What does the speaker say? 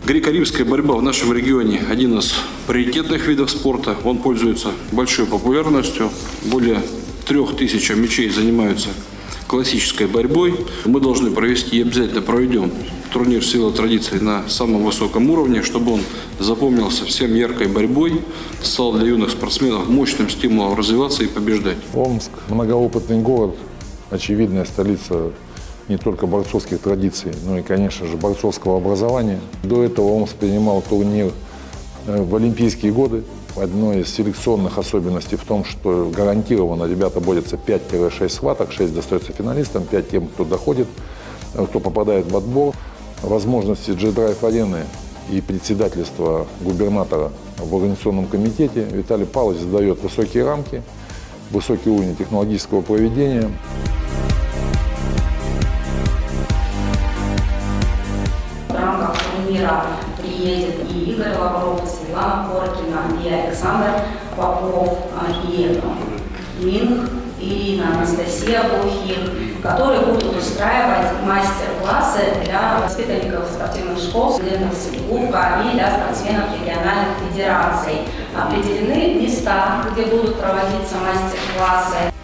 Греко-римская борьба в нашем регионе один из приоритетных видов спорта. Он пользуется большой популярностью. Более 3000 мячей занимаются классической борьбой. Мы должны провести и обязательно проведем турнир «Сила традиций» на самом высоком уровне, чтобы он запомнился всем яркой борьбой, стал для юных спортсменов мощным стимулом развиваться и побеждать. Омск – многоопытный город, очевидная столица не только борцовских традиций, но и, конечно же, борцовского образования. До этого Омск принимал турнир в Олимпийские годы. Одной из селекционных особенностей в том, что гарантированно ребята борются 5-6 схваток, 6 достается финалистам, 5 тем, кто доходит, кто попадает в отбор. Возможности G-Drive-арены и председательства губернатора в организационном комитете Виталий Павлович задает высокие рамки, высокий уровень технологического проведения. В рамках турнира приедет и Игорь Лавров, и Светлана Коркина, и Александр Попов, и Минг, и Анастасия Бухин, которые будут устраивать мастер-классы для воспитанников спортивных школ, студентов СИГУПа и для спортсменов региональных федераций. Определены места, где будут проводиться мастер-классы.